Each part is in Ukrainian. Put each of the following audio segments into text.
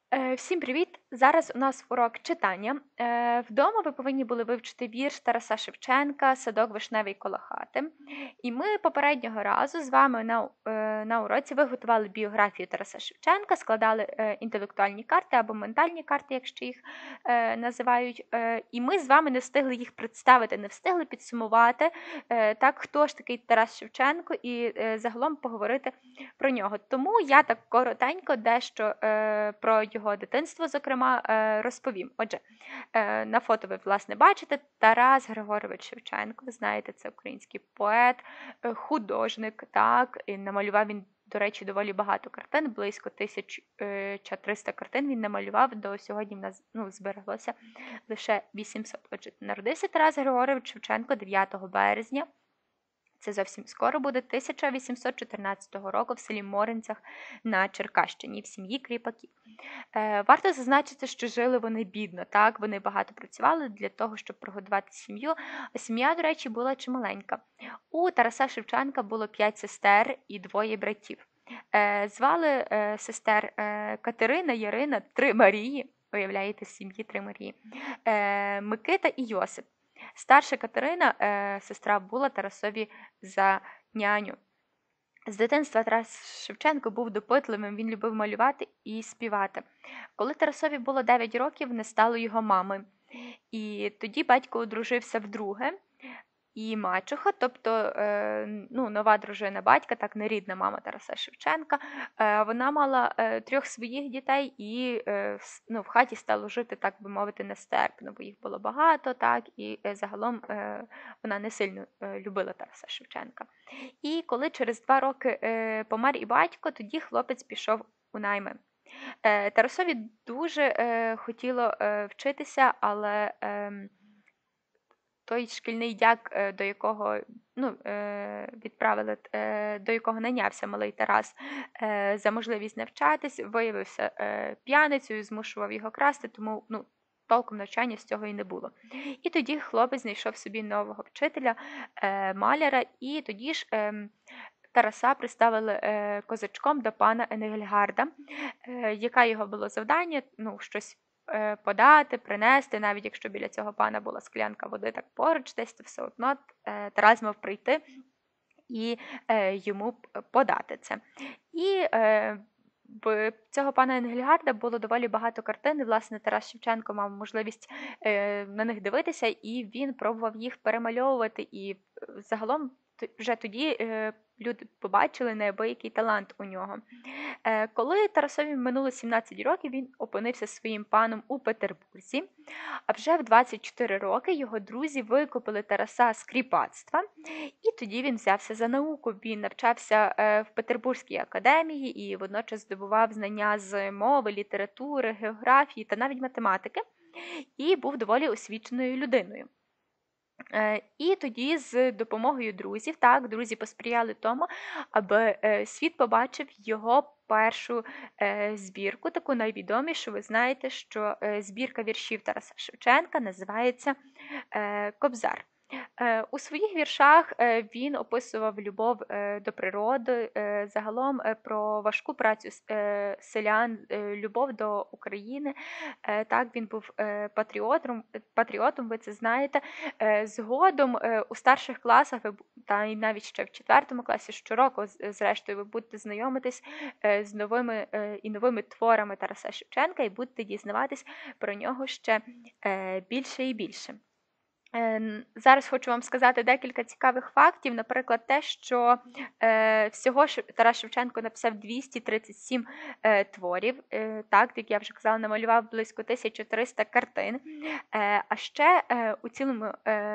Всім привіт! Зараз у нас урок читання. Вдома ви повинні були вивчити вірш Тараса Шевченка «Садок вишневий коло хати». І ми попереднього разу з вами на уроці виготували біографію Тараса Шевченка, складали інтелектуальні карти або ментальні карти, якщо їх називають. І ми з вами не встигли їх представити, не встигли підсумувати, так, хто ж такий Тарас Шевченко і загалом поговорити про нього. Тому я так коротенько дещо про його дитинство, зокрема, розповім. Отже, на фото ви, власне, бачите Тарас Григорович Шевченко. Ви знаєте, це український поет, художник, так, і намалював він, до речі, доволі багато картин, близько 1300 картин він намалював, до сьогодні в нас збереглося лише 800. Отже, народився Тарас Григорович Шевченко 9 березня. Це зовсім скоро буде 1814 року в селі Моринцях на Черкащині в сім'ї кріпаків. Варто зазначити, що жили вони бідно, так, вони багато працювали для того, щоб прогодувати сім'ю, а сім'я, до речі, була чималенька. У Тараса Шевченка було 5 сестер і 2 братів. Звали сестер Катерина, Ярина, 3 Марії, уявляєте, з сім'ї 3 Марії, Микита і Йосип. Старша Катерина, сестра, була Тарасові за няню. З дитинства Тарас Шевченко був допитливим, він любив малювати і співати. Коли Тарасові було 9 років, не стало його мами. І тоді батько одружився вдруге. І мачуха, тобто нова дружина батька, так, не рідна мама Тараса Шевченка, вона мала 3 своїх дітей і в хаті стало жити, так би мовити, нестерпно, бо їх було багато, так, і загалом вона не сильно любила Тараса Шевченка. І коли через 2 роки помер і батько, тоді хлопець пішов у найми. Тарасові дуже хотіло вчитися, але той шкільний дяк, до якого відправили, до якого найнявся малий Тарас за можливість навчатись, виявився п'яницею, змушував його красти, тому толком навчання з цього і не було. І тоді хлопець знайшов собі нового вчителя, маляра, і тоді ж Тараса приставили козачком до пана Енгельгарда. Яке його було завдання? Щось подати, принести, навіть якщо біля цього пана була склянка води так поруч десь, то все одно Тарас мав прийти і йому подати це. І в цього пана Енгельгарда було доволі багато картин, і, власне, Тарас Шевченко мав можливість на них дивитися, і він пробував їх перемальовувати, і загалом вже тоді люди побачили неабиякий талант у нього. Коли Тарасові минуло 17 років, він опинився своїм паном у Петербурзі, а вже в 24 роки його друзі викупили Тараса з кріпацтва, і тоді він взявся за науку. Він навчався в Петербурзькій академії і водночас здобував знання з мови, літератури, географії та навіть математики, і був доволі освіченою людиною. І тоді з допомогою друзів, так, друзі посприяли тому, аби світ побачив його першу збірку, таку найвідомішу. Ви знаєте, що збірка віршів Тараса Шевченка називається «Кобзар». У своїх віршах він описував любов до природи, загалом про важку працю селян, любов до України. Так, він був патріотом, ви це знаєте. Згодом у старших класах, та й навіть ще в 4 класі, щороку, зрештою, ви будете знайомитись з новими творами Тараса Шевченка і будете дізнаватись про нього ще більше і більше. Зараз хочу вам сказати декілька цікавих фактів, наприклад, те, що всього Тарас Шевченко написав 237 творів, так, як я вже казала, намалював близько 1300 картин, а ще у цілому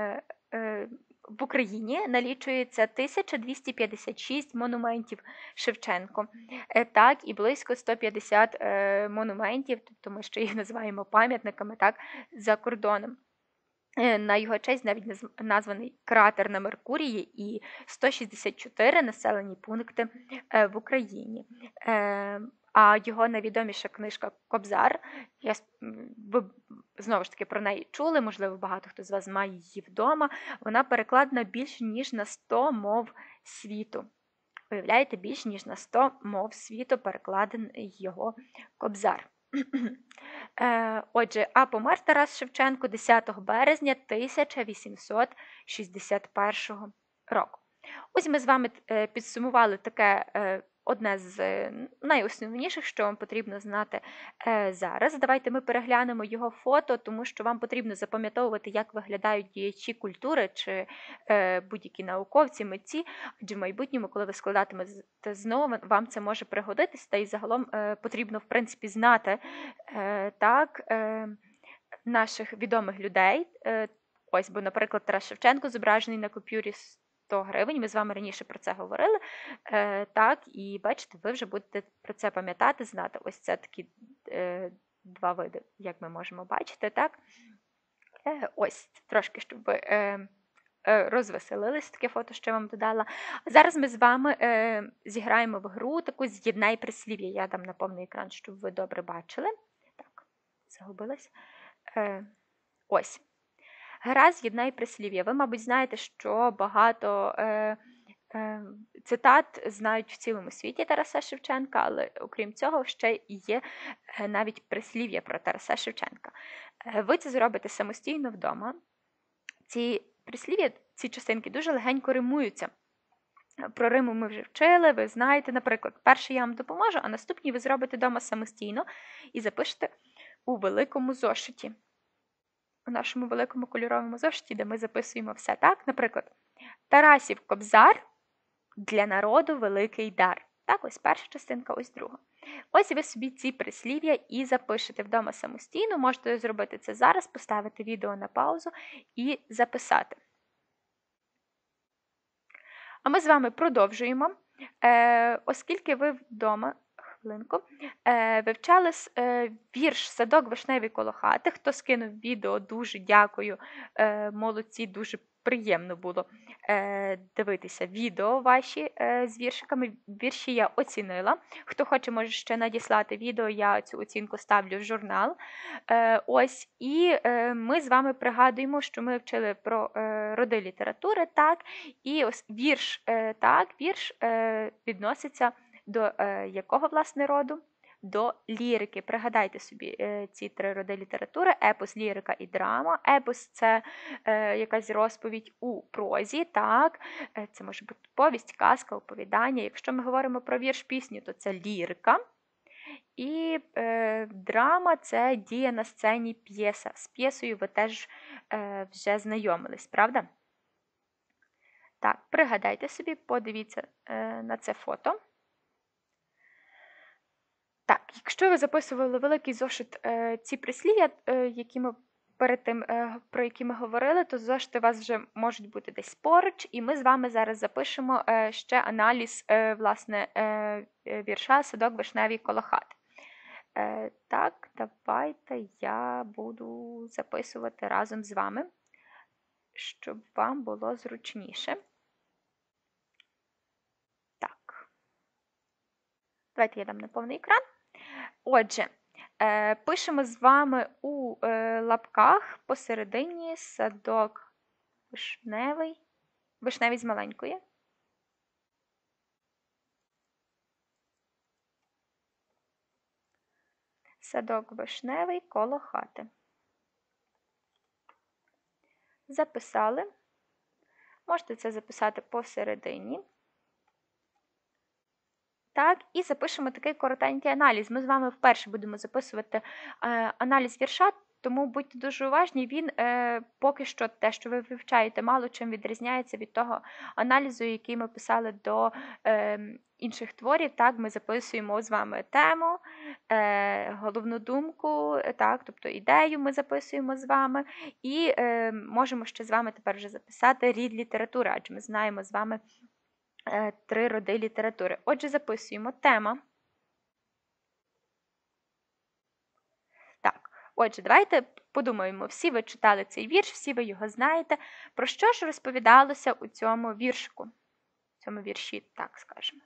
в Україні налічується 1256 монументів Шевченко, так, і близько 150 монументів, тобто ми ще їх називаємо пам'ятниками, так, за кордоном. На його честь навіть названий кратер на Меркурії і 164 населені пункти в Україні. А його найвідоміша книжка «Кобзар», ви знову ж таки про неї чули, можливо, багато хто з вас має її вдома, вона перекладена більш ніж на 100 мов світу. Уявляєте, більш ніж на 100 мов світу перекладений його «Кобзар». Отже, а помер Тарас Шевченко 10 березня 1861 року. Ось ми з вами підсумували таке одне з найосновніших, що вам потрібно знати зараз. Давайте ми переглянемо його фото, тому що вам потрібно запам'ятовувати, як виглядають діячі культури чи будь-які науковці, митці, адже в майбутньому, коли ви складатимете знову, вам це може пригодитись, та й загалом потрібно, в принципі, знати наших відомих людей. Ось, бо, наприклад, Тарас Шевченко зображений на купюрі 100 гривень, ми з вами раніше про це говорили, і бачите, ви вже будете про це пам'ятати, знати. Ось це такі два види, як ми можемо бачити, так? Ось, трошки, щоб ви розвеселились, таке фото, що я вам додала. А зараз ми з вами зіграємо в гру таку «З'єднай прислів'я». Я дам на повний екран, щоб ви добре бачили. Так, загубилась. Ось. Гра «З'єднай прислів'я». Ви, мабуть, знаєте, що багато цитат знають в цілому світі Тараса Шевченка, але окрім цього ще є навіть прислів'я про Тараса Шевченка. Ви це зробите самостійно вдома. Ці прислів'я, ці частинки дуже легенько римуються. Про риму ми вже вчили, ви знаєте, наприклад, перший я вам допоможу, а наступні ви зробите вдома самостійно і запишете у великому зошиті. У нашому великому кольоровому зошиті, де ми записуємо все так. Наприклад, Тарасів кобзар для народу великий дар. Так, ось перша частинка, ось друга. Ось ви собі ці прислів'я і запишете вдома самостійно. Можете зробити це зараз, поставити відео на паузу і записати. А ми з вами продовжуємо. Оскільки ви вдома, хвилинку, вивчали вірш «Садок вишневий коло хати». Хто скинув відео, дуже дякую, молодці, дуже приємно було дивитися відео ваші з віршиками. Вірші я оцінила. Хто хоче, може ще надіслати відео, я цю оцінку ставлю в журнал. Ось, і ми з вами пригадуємо, що ми вчили про роди літератури, так, і ось вірш відноситься до якого, власне, роду? До лірики. Пригадайте собі ці три роди літератури: епос, лірика і драма. Епос – це якась розповідь у прозі, так? Це може бути повість, казка, оповідання. Якщо ми говоримо про вірш-пісню, то це лірика. І драма – це дія на сцені, п'єса. З п'єсою ви теж вже знайомились, правда? Так, пригадайте собі, подивіться на це фото. Так, якщо ви записували великий зошит ці прислів'я, про які ми говорили, то зошити у вас вже можуть бути десь поруч, і ми з вами зараз запишемо ще аналіз, власне, вірша «Садок вишневий коло хати». Так, давайте я буду записувати разом з вами, щоб вам було зручніше. Так. Давайте я дам на повний екран. Отже, пишемо з вами у лапках посередині садок вишневий, вишневий з маленької. Садок вишневий коло хати. Записали. Можете це записати посередині. Так, і запишемо такий коротенький аналіз. Ми з вами вперше будемо записувати аналіз вірша, тому будьте дуже уважні. Він поки що те, що ви вивчаєте, мало чим відрізняється від того аналізу, який ми писали до інших творів. Так, ми записуємо з вами тему, головну думку, так, тобто ідею ми записуємо з вами. І можемо ще з вами тепер вже записати рід літератури, адже ми знаємо з вами три роди літератури. Отже, записуємо тема. Так, отже, давайте подумаємо. Всі ви читали цей вірш, всі ви його знаєте. Про що ж розповідалося у цьому віршику? У цьому вірші, так скажемо.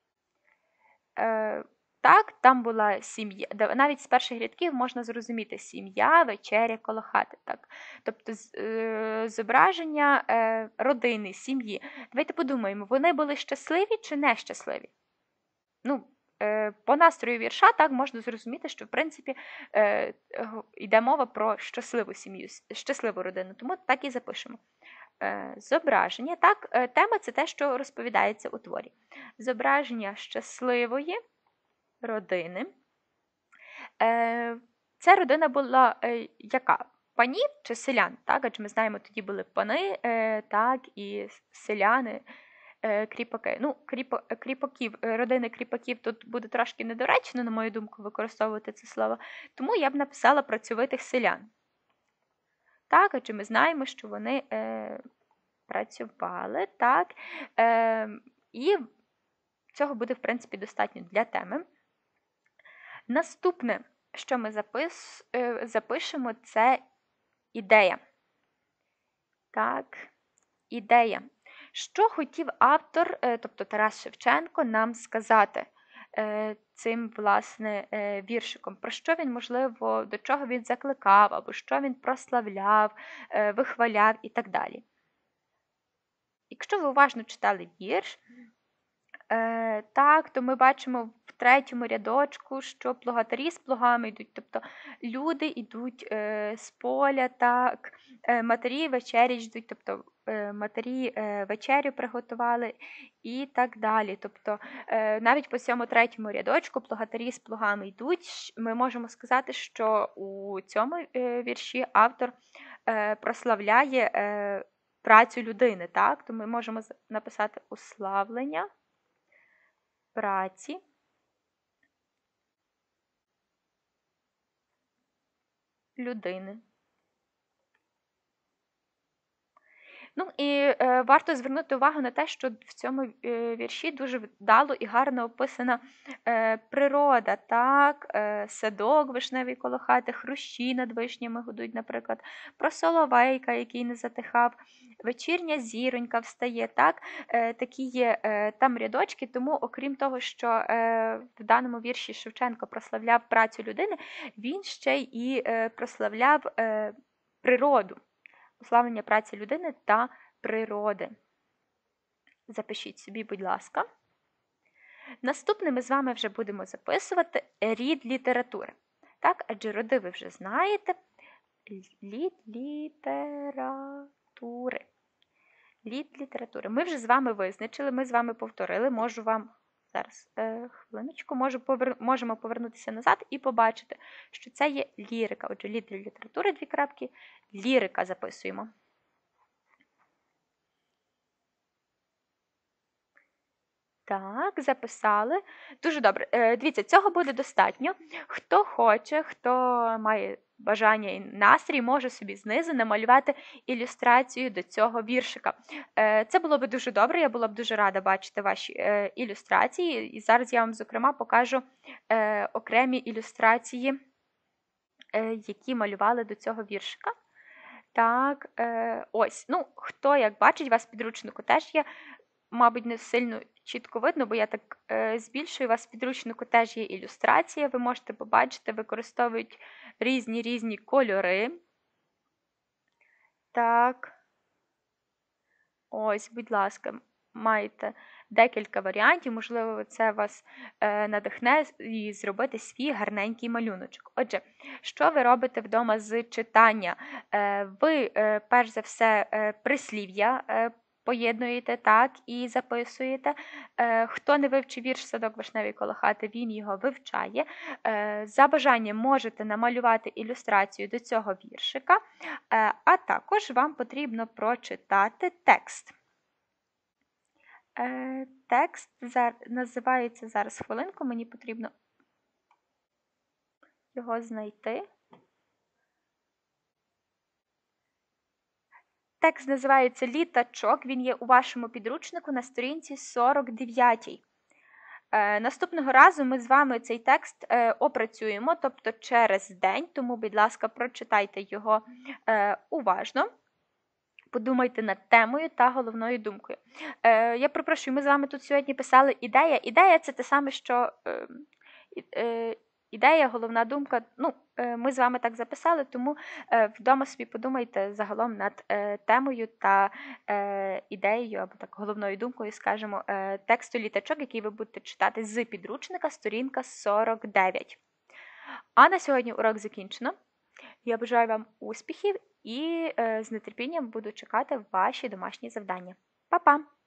Так, там була сім'я, навіть з перших рядків можна зрозуміти сім'я, вечеря коло хати. Так. Тобто зображення родини, сім'ї. Давайте подумаємо, вони були щасливі чи нещасливі? Ну, по настрою вірша так можна зрозуміти, що в принципі йде мова про щасливу сім'ю, щасливу родину, тому так і запишемо. Зображення. Так, тема – це те, що розповідається у творі. Зображення щасливої родини. Ця родина була яка? Панів чи селян? Так? Адже ми знаємо, тоді були пани, так, і селяни, кріпаки. Ну, кріпаків, родини кріпаків тут буде трошки недоречно, на мою думку, використовувати це слово. Тому я б написала працьовитих селян. Так, адже ми знаємо, що вони працювали, так, і цього буде, в принципі, достатньо для теми. Наступне, що ми запишемо, це ідея. Так, ідея. Що хотів автор, тобто Тарас Шевченко, нам сказати цим, власне, віршиком? Про що він, можливо, до чого він закликав, або що він прославляв, вихваляв і так далі. Якщо ви уважно читали вірш, так, то ми бачимо в третьому рядочку, що плугатарі з плугами йдуть, тобто люди йдуть з поля, так, матері вечері ждуть, тобто матері вечерю приготували і так далі. Тобто навіть по цьому третьому рядочку плугатарі з плугами йдуть, ми можемо сказати, що у цьому вірші автор прославляє працю людини, так, то ми можемо написати уславлення праці людини. Ну і варто звернути увагу на те, що в цьому вірші дуже вдало і гарно описана природа, так, садок вишневий коло хати, хрущі над вишнями гудуть, наприклад, про соловейка, який не затихав, вечірня зіронька встає, так, такі є там рядочки, тому окрім того, що в даному вірші Шевченко прославляв працю людини, він ще й прославляв природу. Уславлення праці людини та природи. Запишіть собі, будь ласка. Наступне ми з вами вже будемо записувати рід літератури. Так, адже роди ви вже знаєте. Рід літератури. Рід літератури. Ми вже з вами визначили, ми з вами повторили. Можу вам зараз, хвилиночку, можемо повернутися назад і побачити, що це є лірика. Отже, рід літератури, дві крапки, лірика записуємо. Так, записали. Дуже добре. Дивіться, цього буде достатньо. Хто хоче, хто має бажання і настрій, може собі знизу намалювати ілюстрацію до цього віршика. Це було б дуже добре, я була б дуже рада бачити ваші ілюстрації. І зараз я вам, зокрема, покажу окремі ілюстрації, які малювали до цього віршика. Так, ось. Ну, хто як бачить, у вас в підручнику теж є, мабуть, не сильно чітко видно, бо я так збільшую, у вас в підручнику теж є ілюстрація, ви можете побачити, використовують різні кольори. Так, ось, будь ласка, маєте декілька варіантів, можливо, це вас надихне і зробити свій гарненький малюночок. Отже, що ви робите вдома з читання? Ви, перш за все, прислів'я поєднуєте, так, і записуєте. Хто не вивчив вірш «Садок вишневий коло хати», він його вивчає. За бажанням можете намалювати ілюстрацію до цього віршика, а також вам потрібно прочитати текст. Текст називається, зараз хвилинку, мені потрібно його знайти. Текст називається «Літачок», він є у вашому підручнику на сторінці 49. Наступного разу ми з вами цей текст опрацюємо, тобто через день, тому, будь ласка, прочитайте його уважно. Подумайте над темою та головною думкою. Я перепрошую, ми з вами тут сьогодні писали ідея. Ідея – це те саме, що ідея, головна думка. Ми з вами так записали, тому вдома собі подумайте загалом над темою та ідеєю, або так головною думкою, скажімо, тексту літачок, який ви будете читати з підручника, сторінка 49. А на сьогодні урок закінчено. Я бажаю вам успіхів і з нетерпінням буду чекати ваші домашні завдання. Па-па!